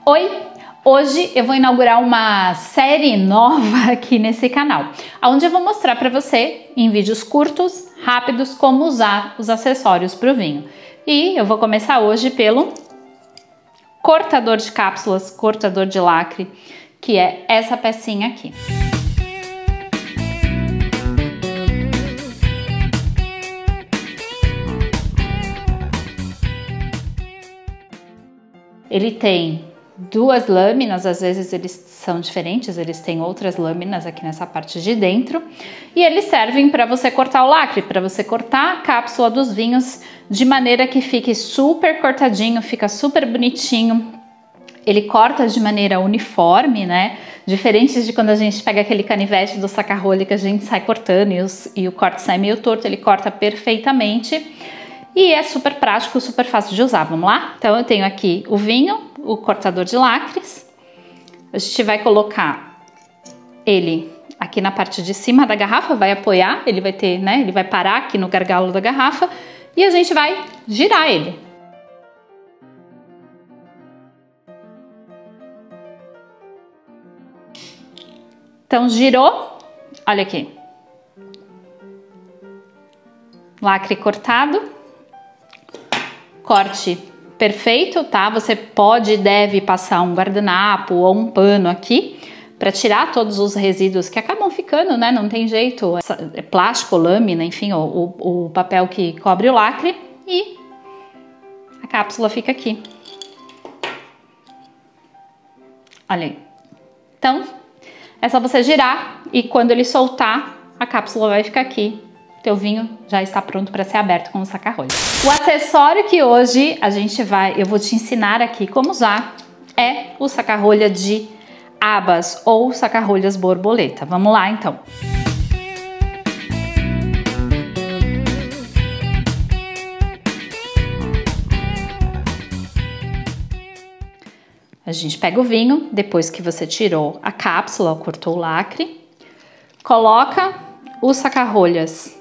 Oi! Hoje eu vou inaugurar uma série nova aqui nesse canal, onde eu vou mostrar para você, em vídeos curtos, rápidos, como usar os acessórios para o vinho. E eu vou começar hoje pelo cortador de cápsulas, cortador de lacre, que é essa pecinha aqui. Ele tem duas lâminas, às vezes eles são diferentes, eles têm outras lâminas aqui nessa parte de dentro, e eles servem para você cortar o lacre, para você cortar a cápsula dos vinhos de maneira que fique super cortadinho, fica super bonitinho. Ele corta de maneira uniforme, né? Diferente de quando a gente pega aquele canivete do saca-rolha que a gente sai cortando e o corte sai meio torto, ele corta perfeitamente. E é super prático, super fácil de usar. Vamos lá? Então eu tenho aqui o vinho, o cortador de lacres. A gente vai colocar ele aqui na parte de cima da garrafa, vai apoiar, ele vai ter, né? Ele vai parar aqui no gargalo da garrafa e a gente vai girar ele. Então girou, olha aqui. Lacre cortado. Corte perfeito, tá? Você pode e deve passar um guardanapo ou um pano aqui para tirar todos os resíduos que acabam ficando, né? Não tem jeito, é plástico, lâmina, enfim, o papel que cobre o lacre, e a cápsula fica aqui. Olha aí. Então, é só você girar e quando ele soltar, a cápsula vai ficar aqui. Teu vinho já está pronto para ser aberto com o saca-rolha. O acessório que hoje eu vou te ensinar aqui como usar é o saca-rolha de abas ou saca-rolhas borboleta. Vamos lá então. A gente pega o vinho, depois que você tirou a cápsula, cortou o lacre, coloca os saca-rolhas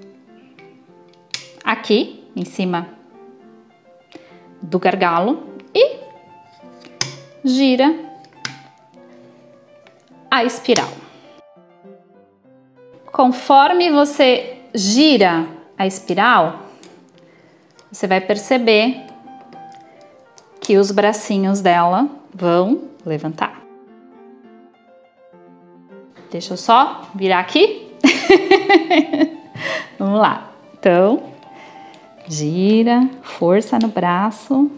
aqui em cima do gargalo e gira a espiral. Conforme você gira a espiral, você vai perceber que os bracinhos dela vão levantar. Deixa eu só virar aqui. Vamos lá. Então, gira, força no braço.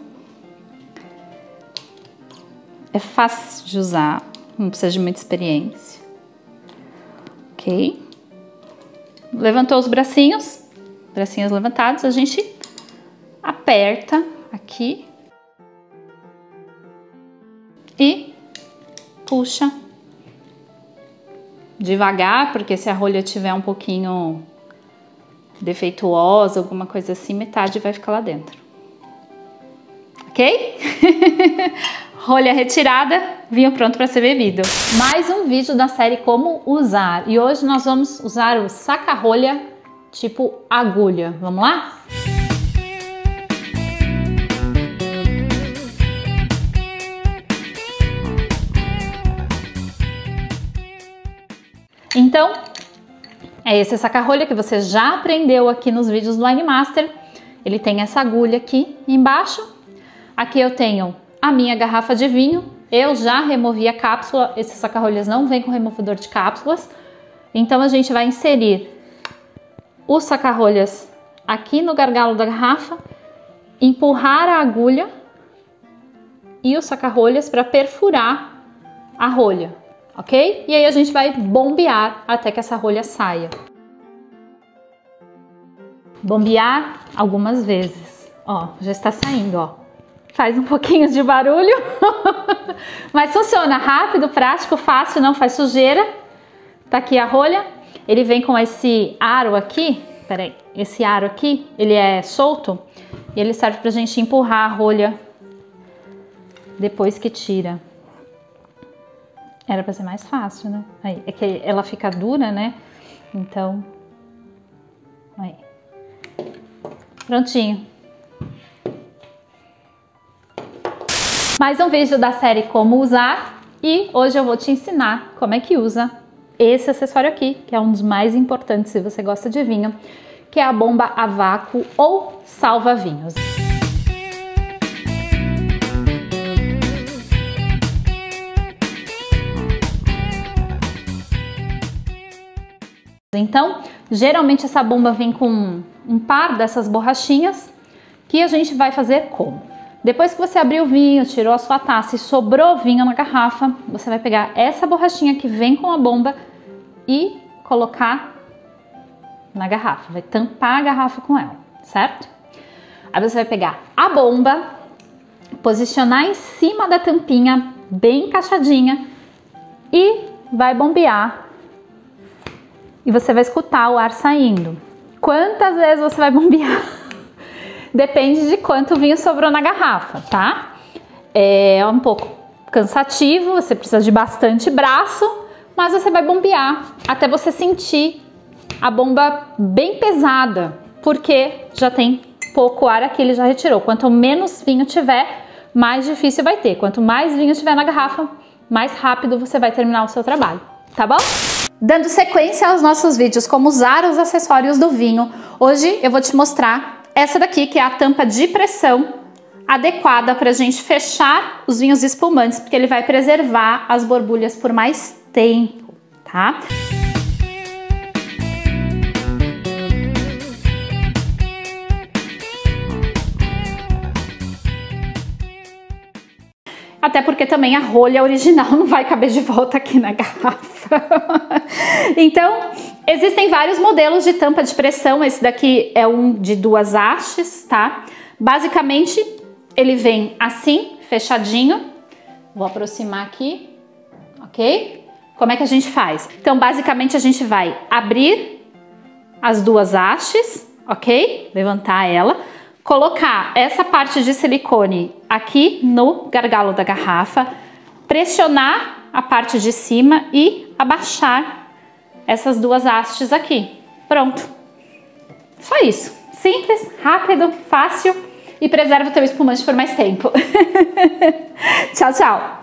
É fácil de usar, não precisa de muita experiência. Ok? Levantou os bracinhos levantados, a gente aperta aqui e puxa devagar, porque se a rolha tiver um pouquinho defeituosa, alguma coisa assim, metade vai ficar lá dentro. Ok? Rolha retirada, vinho pronto para ser bebido. Mais um vídeo da série como usar. E hoje nós vamos usar o saca-rolha tipo agulha. Vamos lá? Então, é esse saca-rolha que você já aprendeu aqui nos vídeos do Wine Master. Ele tem essa agulha aqui embaixo. Aqui eu tenho a minha garrafa de vinho. Eu já removi a cápsula. Esses saca-rolhas não vêm com removedor de cápsulas. Então a gente vai inserir os saca-rolhas aqui no gargalo da garrafa, empurrar a agulha e os saca-rolhas para perfurar a rolha. Ok? E aí a gente vai bombear até que essa rolha saia. Bombear algumas vezes. Ó, já está saindo, ó. Faz um pouquinho de barulho, mas funciona rápido, prático, fácil, não faz sujeira. Tá aqui a rolha. Ele vem com esse aro aqui, peraí, esse aro aqui, ele é solto e ele serve pra gente empurrar a rolha depois que tira. Era pra ser mais fácil, né? Aí, é que ela fica dura, né? Então, aí. Prontinho. Mais um vídeo da série Como Usar e hoje eu vou te ensinar como é que usa esse acessório aqui, que é um dos mais importantes se você gosta de vinho, que é a bomba a vácuo ou salva-vinhos. Então, geralmente essa bomba vem com um par dessas borrachinhas que a gente vai fazer como? Depois que você abriu o vinho, tirou a sua taça e sobrou vinho na garrafa, você vai pegar essa borrachinha que vem com a bomba e colocar na garrafa, vai tampar a garrafa com ela, certo? Aí você vai pegar a bomba, posicionar em cima da tampinha, bem encaixadinha, e vai bombear. E você vai escutar o ar saindo. Quantas vezes você vai bombear? Depende de quanto vinho sobrou na garrafa, tá? É um pouco cansativo, você precisa de bastante braço, mas você vai bombear até você sentir a bomba bem pesada, porque já tem pouco ar aqui, ele já retirou. Quanto menos vinho tiver, mais difícil vai ter. Quanto mais vinho tiver na garrafa, mais rápido você vai terminar o seu trabalho, tá bom? Dando sequência aos nossos vídeos como usar os acessórios do vinho, hoje eu vou te mostrar essa daqui, que é a tampa de pressão adequada para a gente fechar os vinhos espumantes, porque ele vai preservar as borbulhas por mais tempo, tá? Até porque também a rolha original não vai caber de volta aqui na garrafa. Então, existem vários modelos de tampa de pressão. Esse daqui é um de 2 hastes, tá? Basicamente, ele vem assim, fechadinho. Vou aproximar aqui, ok? Como é que a gente faz? Então, basicamente, a gente vai abrir as 2 hastes, ok? Levantar ela. Colocar essa parte de silicone aqui no gargalo da garrafa, pressionar a parte de cima e abaixar essas 2 hastes aqui. Pronto. Só isso. Simples, rápido, fácil e preserva o teu espumante por mais tempo. Tchau, tchau!